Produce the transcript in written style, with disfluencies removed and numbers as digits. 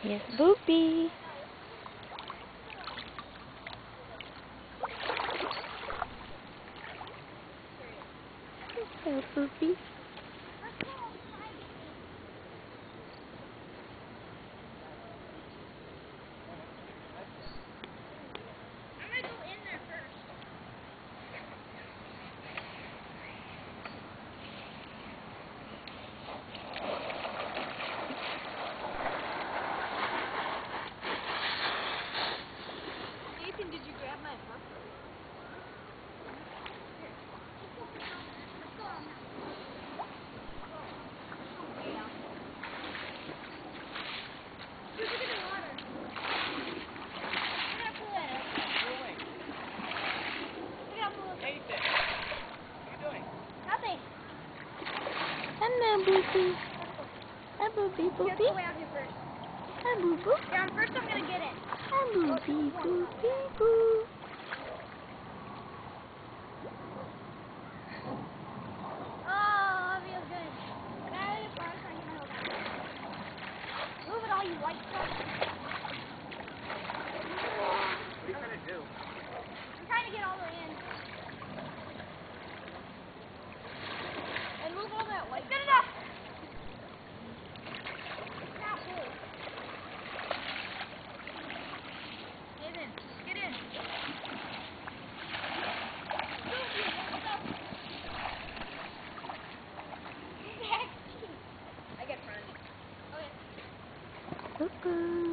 Yes, Boobie. Hello, Boobie. Did you grab my book? Hello, Boobie. Hi, Boobie, Boobie. Go way out here first. Hi, Boo Boo. Down first, I'm gonna get it. Hi, Boobie, Boobie, Boo. Oh, that feels good. That is fun. So I can hold on. Move it all, you white stuff. What are you trying to do? I'm trying to get all the way in. And move all that white. Good enough. Now pull. Get in. Get in. I get front. Okay. Boo Boo.